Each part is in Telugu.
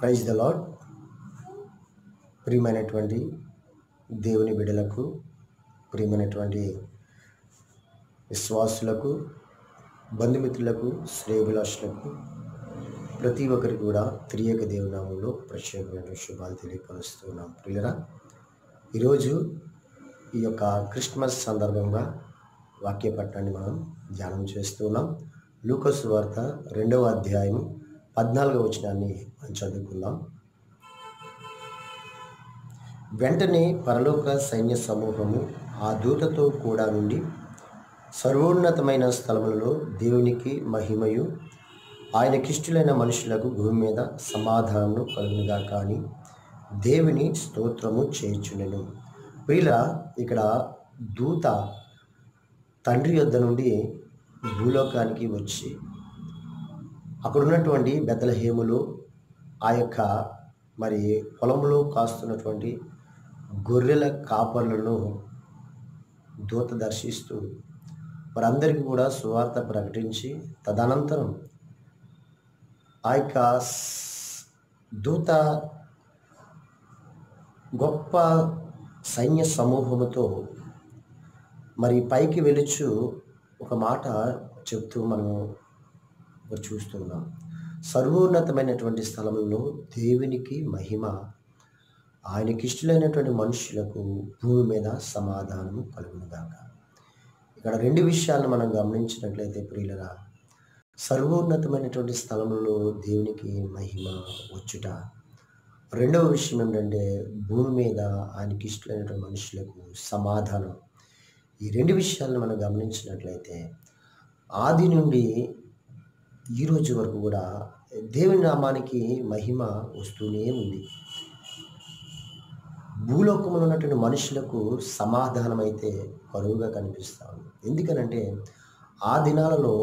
Praise the lord. ప్రియమైనటువంటి దేవుని బిడ్డలకు, ప్రియమైనటువంటి విశ్వాసులకు, బంధుమిత్రులకు, శ్రేయభిలాషులకు ప్రతి ఒక్కరికి కూడా త్రియేక దేవుని నామములో ప్రత్యేకమైన శుభాలు తెలియపరుస్తున్నాం. ప్రియులరా, ఈరోజు ఈ యొక్క క్రిస్మస్ సందర్భంగా వాక్య పట్టాన్ని మనం ధ్యానం చేస్తున్నాం. లూకా సువార్త 2వ అధ్యాయం 14వ వచనాన్ని మనం చదువుకుందాం. వెంటనే పరలోక సైన్య సమూహము ఆ దూతతో కూడా నుండి సర్వోన్నతమైన స్థలములలో దేవునికి మహిమయు ఆయనకిష్టులైన మనుషులకు భూమి మీద సమాధానము కలుగునుగా కానీ దేవుని స్తోత్రము చేయుచుండెను. ప్రియుల, ఇక్కడ దూత తండ్రి యొద్ద నుండి భూలోకానికి వచ్చి అక్కడ ఉన్నటువంటి బెత్లెహేములో ఆ యొక్క పొలంలో కాస్తున్నటువంటి గొర్రెల కాపర్లను దూత దర్శిస్తూ వారందరికీ కూడా సువార్త ప్రకటించి తదనంతరం ఆ యొక్క దూత గొప్ప సైన్య సమూహముతో పైకి వెలుచు ఒక మాట చెప్తూ మనము చూస్తున్నాం. సర్వోన్నతమైనటువంటి స్థలంలో దేవునికి మహిమ, ఆయనకిష్టులైనటువంటి మనుషులకు భూమి మీద సమాధానము కలుగునుగాక. ఇక్కడ రెండు విషయాలను మనం గమనించినట్లయితే ప్రియులరా, సర్వోన్నతమైనటువంటి స్థలంలో దేవునికి మహిమ వచ్చుట, రెండవ విషయం ఏంటంటే భూమి మీద ఆయనకి ఇష్టమైనటువంటి మనుషులకు సమాధానం. ఈ రెండు విషయాలను మనం గమనించినట్లయితే ఆది నుండి ఈరోజు వరకు కూడా దేవుని నామానికి మహిమ వస్తూనే ఉంది. భూలోకంలో ఉన్నటువంటి మనుషులకు సమాధానం అయితే కరువుగా కనిపిస్తూ ఉంది. ఎందుకనంటే ఆ దినాలలో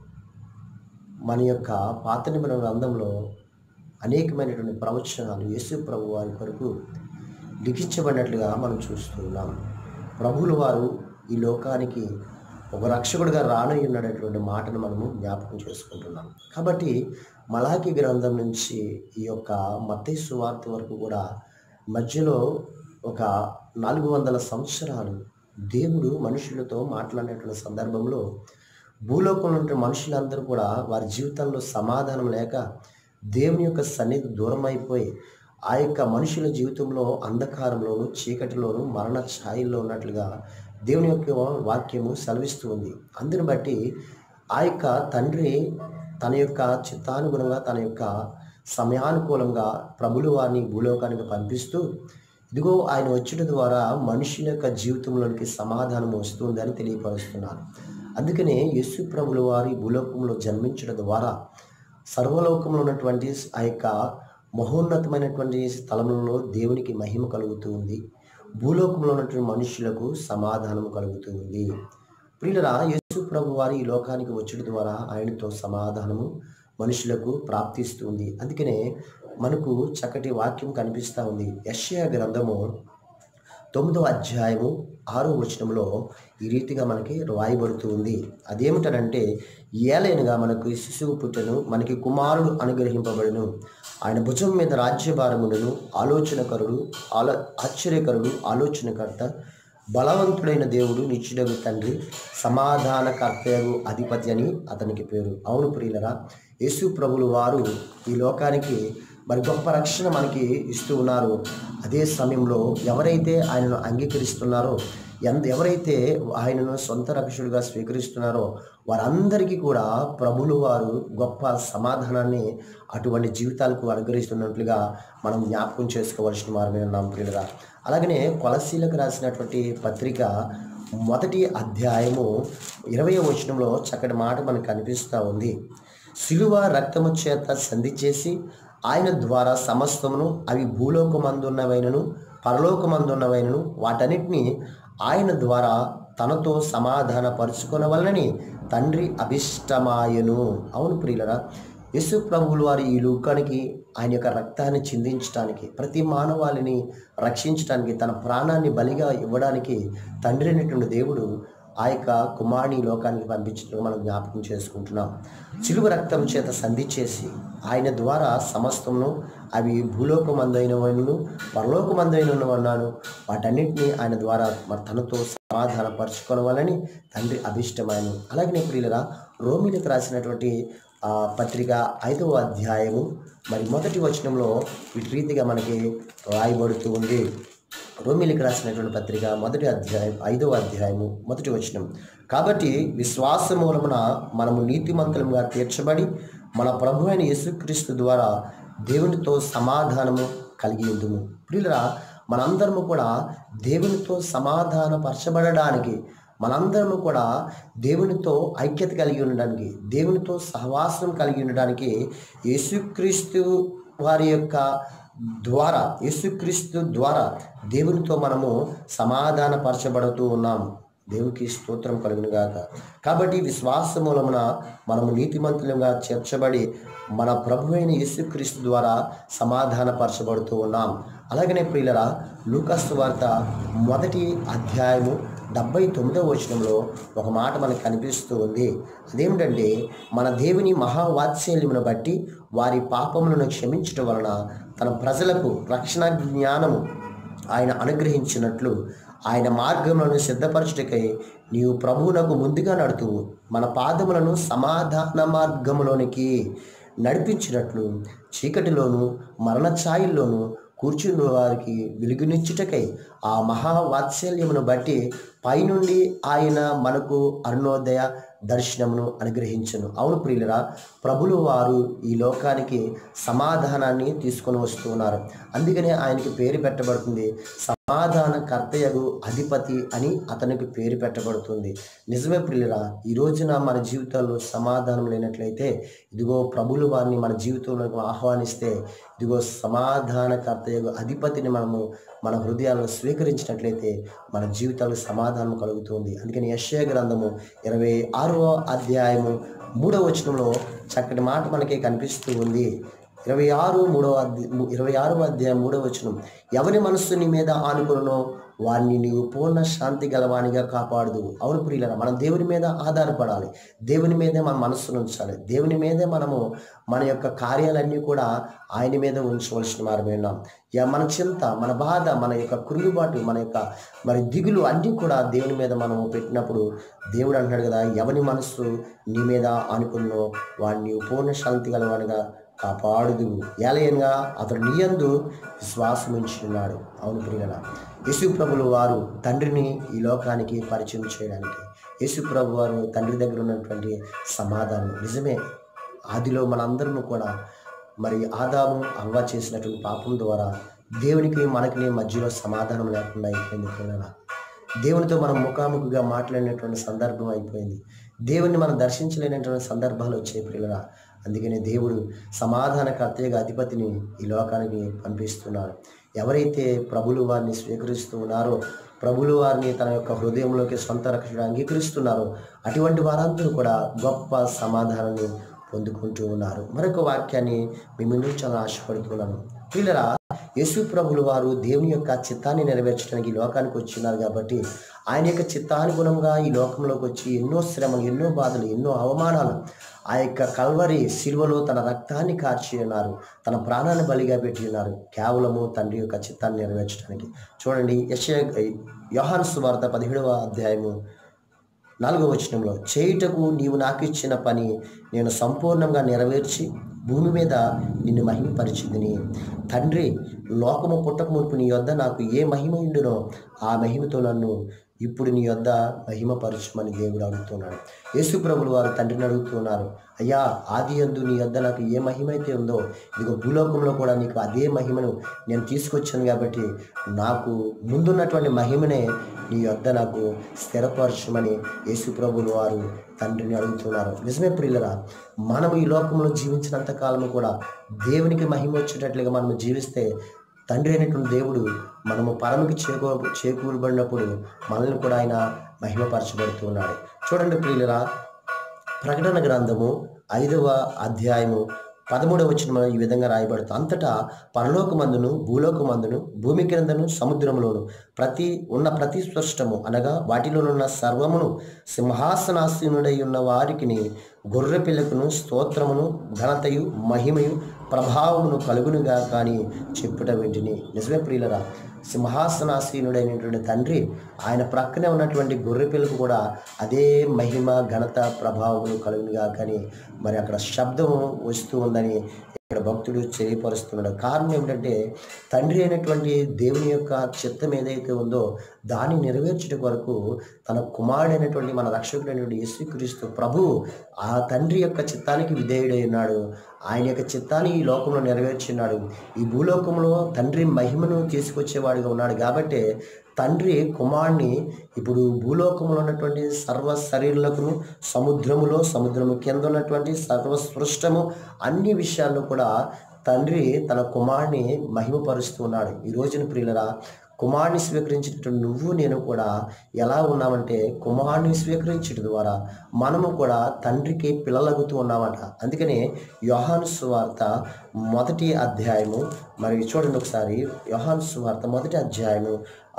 మన యొక్క పాత నిబంధన గ్రంథంలో అనేకమైనటువంటి ప్రవచనాలు యేసు ప్రభు వారి కొరకు లిఖించబడినట్లుగా మనం చూస్తున్నాం. ప్రభువుల వారు ఈ లోకానికి ఒక రక్షకుడిగా రానున్నటువంటి మాటను మనము జ్ఞాపకం చేసుకుంటున్నాం. కాబట్టి మలాకి గ్రంథం నుంచి ఈ యొక్క మత్తయి సువార్త వరకు కూడా మధ్యలో ఒక 400 సంవత్సరాలు దేవుడు మనుషులతో మాట్లాడినటువంటి సందర్భంలో భూలోకంలో ఉన్న మనుషులందరూ కూడా వారి జీవితంలో సమాధానం లేక దేవుని యొక్క సన్నిధి దూరం అయిపోయి ఆ యొక్క మనుషుల జీవితంలో అంధకారంలోను, చీకటిలోను, మరణ ఛాయల్లో ఉన్నట్లుగా దేవుని యొక్క వాక్యము సెలవిస్తూ ఉంది. అందుని బట్టి ఆ యొక్క తండ్రి తన యొక్క చిత్తానుగుణంగా, తన యొక్క సమయానుకూలంగా ప్రభులు వారిని భూలోకానికి పంపిస్తూ, ఇదిగో ఆయన వచ్చుట ద్వారా మనుషుల యొక్క జీవితంలోనికి సమాధానం వస్తుందని తెలియపరుస్తున్నారు. అందుకనే యేసు ప్రభుల వారి భూలోకంలో జన్మించడం ద్వారా సర్వలోకంలో ఉన్నటువంటి ఆ యొక్క మహోన్నతమైనటువంటి స్థలంలో దేవునికి మహిమ కలుగుతూ ఉంది. భూలోకంలో ఉన్నటువంటి మనుషులకు సమాధానం కలుగుతూ ఉంది. ప్రియులరా, యేసు ప్రభు వారి ఈ లోకానికి వచ్చడం ద్వారా ఆయనతో సమాధానము మనుషులకు ప్రాప్తిస్తుంది. అందుకనే మనకు చక్కటి వాక్యం కనిపిస్తూ ఉంది. యెషయా గ్రంథము 9వ అధ్యాయము 6వ వచనంలో ఈ రీతిగా మనకి రాయబడుతూ ఉంది. అదేమిటనంటే, ఏలైనగా మనకు శిశువు పుట్టెను, మనకి కుమారుడు అనుగ్రహింపబడును, ఆయన భుజం మీద రాజ్యభారములను, ఆశ్చర్యకరుడు, ఆలోచనకర్త, బలవంతుడైన దేవుడు, నిత్యుడగు తండ్రి, సమాధానకర్తయగు అధిపతి అని అతనికి పేరు. అవును ప్రియులరా, యేసు ప్రభులు వారు ఈ లోకానికి గొప్ప రక్షణ మనకి ఇస్తూ ఉన్నారు. అదే సమయంలో ఎవరైతే ఆయనను అంగీకరిస్తున్నారో, ఎవరైతే ఆయనను సొంత రక్షకుడిగా స్వీకరిస్తున్నారో వారందరికీ కూడా ప్రభులు వారు గొప్ప సమాధానాన్ని అటువంటి జీవితాలకు అనుగ్రహిస్తున్నట్లుగా మనం జ్ఞాపకం చేసుకోవాల్సిన వారమే ఉన్నాం ప్రియులరా. అలాగనే కొలస్సీలకు రాసినటువంటి పత్రిక 1వ అధ్యాయము 20వ వచనంలో చక్కటి మాట మనకు కనిపిస్తూ ఉంది. సిలువ రక్తము చేత సంధి చేసి ఆయన ద్వారా సమస్తమును, అవి భూలోకమందున్నవైనను పరలోకమందున్నవైనను, వాటన్నిటినీ ఆయన ద్వారా తనతో సమాధాన పరుచుకొనవలనని తండ్రి అభిష్టమాయను. అవును ప్రియులరా, యేసు ప్రభువుల వారు ఈ లోకానికి ఆయన యొక్క రక్తాన్ని చిందించడానికి, ప్రతి మానవాళిని రక్షించడానికి, తన ప్రాణాన్ని బలిగా ఇవ్వడానికి తండ్రి అయినటువంటి దేవుడు ఆ యొక్క కుమారుని ఈ లోకానికి పంపించడం మనం జ్ఞాపకం చేసుకుంటున్నాం. చిలువ రక్తం చేత సంధి చేసి ఆయన ద్వారా సమస్తమును, అవి భూలోకమందైనవను పరలోకమందైనవన్నాను, వాటన్నిటినీ ఆయన ద్వారా మరి తనతో సమాధానపరచుకోవాలని తండ్రి అభిష్టమైన. అలాగనే ప్రియులరా, రోమీలకు రాసినటువంటి పత్రిక 5వ అధ్యాయము మరి మొదటి వచనంలో ఇటు రీతిగా మనకి రాయబడుతూ ఉంది. రోమీలకు రాసినటువంటి పత్రిక 5వ అధ్యాయము మొదటి వచనం. కాబట్టి విశ్వాస మూలమున మనము నీతిమంతులుగా తీర్చబడి మన ప్రభు అయిన యేసుక్రీస్తు ద్వారా దేవునితో సమాధానము కలిగి ఉందుము. ప్రియులరా, మనందరము కూడా దేవునితో సమాధానపరచబడడానికి, మనందరము కూడా దేవునితో ఐక్యత కలిగి ఉండడానికి, దేవునితో సహవాసం కలిగి ఉండడానికి యేసుక్రీస్తు వారి యొక్క ద్వారా, యేసుక్రీస్తు ద్వారా దేవునితో మనము సమాధానపరచబడుతూ ఉన్నాము. దేవునికి స్తోత్రం కలుగును గాక. కాబట్టి విశ్వాస మూలమున మనము నీతిమంతులుగా చేర్చబడి మన ప్రభు అయిన యేసుక్రీస్తు ద్వారా సమాధానపరచబడుతూ ఉన్నాం. అలాగనే ప్రియులరా, లూకా సువార్త 1వ అధ్యాయము 79వ వచనంలో ఒక మాట మనకు కనిపిస్తూ ఉంది. అదేమిటంటే, మన దేవుని మహావాత్సల్యమును బట్టి వారి పాపములను క్షమించటం వలన తన ప్రజలకు రక్షణ జ్ఞానము ఆయన అనుగ్రహించినట్లు ఆయన మార్గములను సిద్ధపరచుటకై నీవు ప్రభువునకు ముందుగా నడుతువు మన పాదములను సమాధాన మార్గములోనికి నడిపించినట్లు చీకటిలోను మరణ ఛాయల్లోను కూర్చుని వారికి వెలుగునిచ్చుటకై ఆ మహావాత్సల్యమును బట్టి పైనుండి ఆయన మనకు అరుణోదయ దర్శనమును అనుగ్రహించను. అవును ప్రియులరా, ప్రభులు వారు ఈ లోకానికి సమాధానాన్ని తీసుకొని వస్తూ ఉన్నారు. అందుకనే ఆయనకి పేరు పెట్టబడుతుంది సమాధానకర్తయగు అధిపతి అని అతనికి పేరు పెట్టబడుతుంది. నిజమే ప్రియులరా, ఈ రోజున మన జీవితాల్లో సమాధానం లేనట్లయితే ఇదిగో ప్రభులు వారిని మన జీవితంలోకి ఆహ్వానిస్తే ఇదిగో సమాధానకర్తయగు అధిపతిని మనము మన హృదయాల్లో స్వీకరించినట్లయితే మన జీవితాలకు సమాధానం కలుగుతుంది. అందుకని యెషయా గ్రంథము 26వ అధ్యాయము 3వ వచనంలో చక్కటి మాట మనకి కనిపిస్తూ ఉంది. 26వ అధ్యాయం 3వ వచనం, ఎవరి మనస్సు నీ మీద ఆనుకునో వారిని నీవు పూర్ణ శాంతి గలవానిగా కాపాడదు. అవును ప్రియులరా, మనం దేవుని మీద ఆధారపడాలి, దేవుని మీదే మన మనస్సును ఉంచాలి, దేవుని మీదే మనము మన యొక్క కార్యాలన్నీ కూడా ఆయన మీద ఉంచవలసిన వారమే ఉన్నాం. మన చింత, మన బాధ, మన యొక్క కురుగుబాటు, మన యొక్క మరి దిగులు అన్నీ కూడా దేవుని మీద మనం పెట్టినప్పుడు దేవుడు అంటున్నాడు కదా, ఎవరి మనస్సు నీ మీద ఆనుకున్నో వాడిని పూర్ణ శాంతి గలవానిగా కాపాడుదు, ఏలయనగా అతడు నీ యందు విశ్వాసం ఉంచున్నాడు. అవును ప్రియులరా, యేసు ప్రభులు వారు తండ్రిని ఈ లోకానికి పరిచయం చేయడానికి, యేసు ప్రభు వారు తండ్రి దగ్గర ఉన్నటువంటి సమాధానం నిజమే. ఆదిలో మనందరము కూడా మరి ఆదాము అవ్వ చేసినటువంటి పాపం ద్వారా దేవునికి మనకి మధ్యలో సమాధానం లేకుండా అయిపోయింది ప్రియులరా. దేవునితో మనం ముఖాముఖిగా మాట్లాడినటువంటి సందర్భం అయిపోయింది. దేవుణ్ణి మనం దర్శించలేనటువంటి సందర్భాలు వచ్చాయి ప్రియులరా. అందుకనే దేవుడు సమాధానకర్తగా అధిపతిని ఈ లోకానికి పంపిస్తున్నారు. ఎవరైతే ప్రభులు వారిని స్వీకరిస్తూ ఉన్నారో, ప్రభులు వారిని తన యొక్క హృదయంలోకి సొంత రక్షణ అంగీకరిస్తున్నారో అటువంటి వారందరూ కూడా గొప్ప సమాధానాన్ని పొందుకుంటూ ఉన్నారు. మరొక వాక్యాన్ని మీ ముందు చాలా ఆశపడుతున్నాను. ప్రియులరా, యేసు ప్రభులు వారు దేవుని యొక్క చిత్తాన్ని నెరవేర్చడానికి ఈ లోకానికి వచ్చినారు కాబట్టి ఆయన యొక్క చిత్తానుగుణంగా ఈ లోకంలోకి వచ్చి ఎన్నో శ్రమలు, ఎన్నో బాధలు, ఎన్నో అవమానాలు ఆ యొక్క కల్వరి శిలువలో తన రక్తాన్ని కార్చి ఉన్నారు, తన ప్రాణాన్ని బలిగా పెట్టి ఉన్నారు, కేవలము తండ్రి యొక్క చిత్తాన్ని నెరవేర్చడానికి. చూడండి, యోహాను సువార్త 17వ అధ్యాయము 4వ వచనంలో, చేయుటకు నీవు నాకు ఇచ్చిన పని నేను సంపూర్ణంగా నెరవేర్చి భూమి మీద నిన్ను మహిమపరిచిందిని. తండ్రి, లోకము పుట్టక మునుపు నీ యొద్ద నాకు ఏ మహిమ ఉండునో ఆ మహిమతో నన్ను ఇప్పుడు నీ యొద్ద మహిమపరచమని దేవుడు అడుగుతున్నాడు. యేసు ప్రభులు వారు తండ్రిని అడుగుతున్నారు, అయ్యా, ఆది యందు నీ యొద్ద నాకు ఏ మహిమ అయితే ఉందో ఇదిగో భూలోకంలో కూడా నీకు అదే మహిమను నేను తీసుకొచ్చాను కాబట్టి నాకు ముందున్నటువంటి మహిమనే నీ యొద్ద నాకు స్థిరపరచమని యేసు ప్రభులు వారు తండ్రిని అడుగుతున్నారు. నిజమే ప్రియులరా, మనం ఈ లోకంలో జీవించినంత కాలము కూడా దేవునికి మహిమ వచ్చేటట్లుగా మనము జీవిస్తే తండ్రి అయినటువంటి దేవుడు మనము పరమకి చేకూరబడినప్పుడు మనల్ని కూడా ఆయన మహిమపరచబడుతున్నాడు. చూడండి ప్రియులరా, ప్రకటన గ్రంథము 5వ అధ్యాయము 13వ వచనంలో ఈ విధంగా రాయబడుతుంది. అంతటా పరలోకమందును భూలోకమందును భూమి క్రిందను సముద్రములోను ప్రతి స్పష్టము అనగా వాటిలోనున్న సర్వమును సింహాసనాసీనుడై ఉన్న వారికిని గొర్రె పిల్లకును స్తోత్రమును ఘనతయు మహిమయు ప్రభావమును కలుగునుగా కానీ చెప్పుట వింటిని. నిజమే ప్రియులరా, సింహాసనాసీనుడైనటువంటి తండ్రి ఆయన ప్రక్కనే ఉన్నటువంటి గొర్రె పిల్లకు కూడా అదే మహిమ ఘనత ప్రభావములు కలుగునుగా కానీ మరి అక్కడ శబ్దం వస్తూ ఉందని ఇక్కడ భక్తుడు తెలియపరుస్తున్నాడు. కారణం ఏమిటంటే తండ్రి అయినటువంటి దేవుని యొక్క చిత్తం ఏదైతే ఉందో దాన్ని నెరవేర్చుట కొరకు తన కుమారుడైనటువంటి మన రక్షకుడైనటువంటి యేసుక్రీస్తు ప్రభువు ఆ తండ్రి యొక్క చిత్తానికి విధేయుడై ఉన్నాడు. ఆయన యొక్క చిత్తాన్ని ఈ లోకంలో నెరవేర్చున్నాడు. ఈ భూలోకంలో తండ్రి మహిమను తీసుకొచ్చేవాడిగా ఉన్నాడు. కాబట్టి తండ్రి కుమారుని ఇప్పుడు భూలోకంలో ఉన్నటువంటి సర్వ శరీరులకును సముద్రము కింద ఉన్నటువంటి సర్వసృష్టము అన్ని విషయాల్లో కూడా తండ్రి తన కుమారుని మహిమపరుస్తూ ఉన్నాడు. ఈ రోజున ప్రియులరా, కుమారుని స్వీకరించినటువంటి నువ్వు నేను కూడా ఎలా ఉన్నామంటే కుమారుని స్వీకరించడం ద్వారా మనము కూడా తండ్రికి పిల్లలగుతూ ఉన్నామట. అందుకనే యోహాను సువార్త 1వ అధ్యాయము మరి చూడండి ఒకసారి. యోహాను సువార్త 1వ అధ్యాయము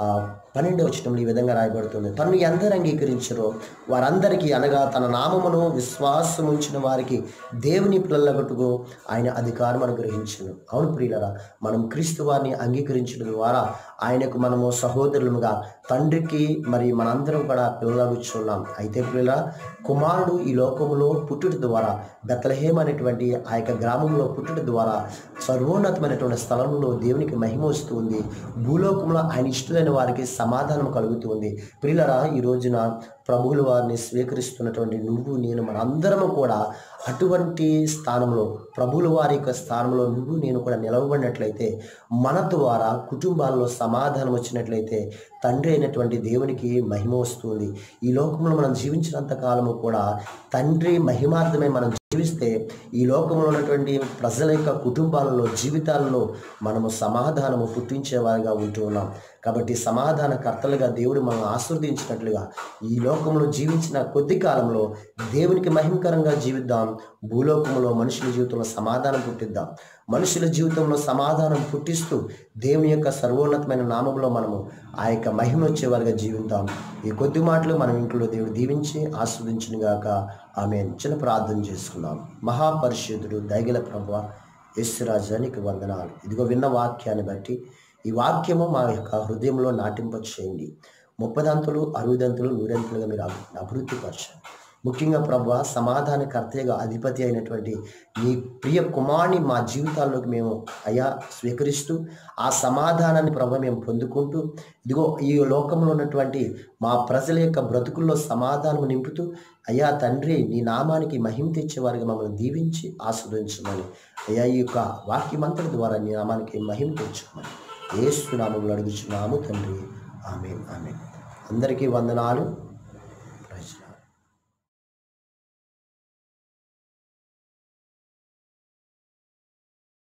12వ వచనంలో ఈ విధంగా రాయబడుతుంది. తన్ను ఎందరు అంగీకరించరో వారందరికీ అనగా తన నామమును విశ్వాసం ఉంచిన వారికి దేవుని పిల్లలగట్టుకు ఆయన అధికారం అనుగ్రహించును. అవును ప్రియులరా, మనం క్రీస్తు వారిని అంగీకరించడం ద్వారా ఆయనకు మనము సహోదరులుగా తండ్రికి మరి మనందరం కూడా పిల్లలగుచున్నాం. అయితే ప్రియుల కుమారుడు ఈ లోకంలో పుట్టుట ద్వారా బెత్లెహేం అనేటువంటి ఆ యొక్క గ్రామంలో పుట్టుట ద్వారా సర్వోన్నతమైనటువంటి స్థలంలో దేవునికి మహిమ వస్తుంది. భూలోకంలో ఆయన ఇష్టమైన వారికి సమాధానం కలుగుతుంది. ప్రియులరా, ఈ రోజున ప్రభువుల వారిని స్వీకరిస్తున్నటువంటి నువ్వు నేను మనందరము కూడా అటువంటి స్థానంలో ప్రభువుల వారి యొక్క స్థానంలో నువ్వు నేను కూడా నిలవబడినట్లయితే మన ద్వారా కుటుంబాల్లో సమాధానం వచ్చినట్లయితే తండ్రి అయినటువంటి దేవునికి మహిమ వస్తుంది. ఈ లోకంలో మనం జీవించినంత కాలము కూడా తండ్రి మహిమార్థమే మనం జీవిస్తే ఈ లోకంలో ఉన్నటువంటి ప్రజల యొక్క కుటుంబాలలో జీవితాలలో మనము సమాధానము పుట్టించేవారిగా ఉంటూ ఉన్నాం. కాబట్టి సమాధాన కర్తలుగా దేవుడు మనం ఆశీర్వదించినట్లుగా ఈ లోకంలో జీవించిన కొద్ది కాలంలో దేవునికి మహిమకరంగా జీవిద్దాం. భూలోకంలో మనుషుల జీవితంలో సమాధానం పుట్టిద్దాం. మనుషుల జీవితంలో సమాధానం పుట్టిస్తూ దేవుని యొక్క సర్వోన్నతమైన నామంలో మనము ఆ యొక్క మహిమ వచ్చేవారిగా జీవిద్దాం. ఈ కొద్ది మాటలు మనం ఇంట్లో దేవుడు దీవించి ఆస్వాదించునుగాక. ఆమేన్. చిన్న ప్రార్థన చేసుకుందాం. మహాపరిశుద్ధుడు దయగల ప్రభువా యేసురాజా నీకు వందనాలు. ఇదిగో విన్న వాక్యాన్ని బట్టి ఈ వాక్యము మా యొక్క హృదయంలో నాటింప చేయండి. 30 అంతులు 60 అంతులు 100 అంతులుగా మీరు అభివృద్ధి పరచండి. ముఖ్యంగా ప్రభువా సమాధానకర్తగా అధిపతి అయినటువంటి నీ ప్రియ కుమారుని మా జీవితాల్లోకి మేము అయ్యా స్వీకరిస్తూ ఆ సమాధానాన్ని ప్రభువా మేము పొందుకుంటూ ఇదిగో ఈ లోకంలో ఉన్నటువంటి మా ప్రజల యొక్క బ్రతుకుల్లో సమాధానం నింపుతూ అయ్యా తండ్రి నీ నామానికి మహిమ తెచ్చేవారిగా మమ్మల్ని దీవించి ఆస్వాదించమని అయ్యా ఈ యొక్క వాక్యమంతటి ద్వారా నీ నామానికి మహిమ తెచ్చుకోమని యేసు నామములో అడుగుచున్నాము తండ్రి. ఆమేన్. ఆమేన్. అందరికీ వందనాలు.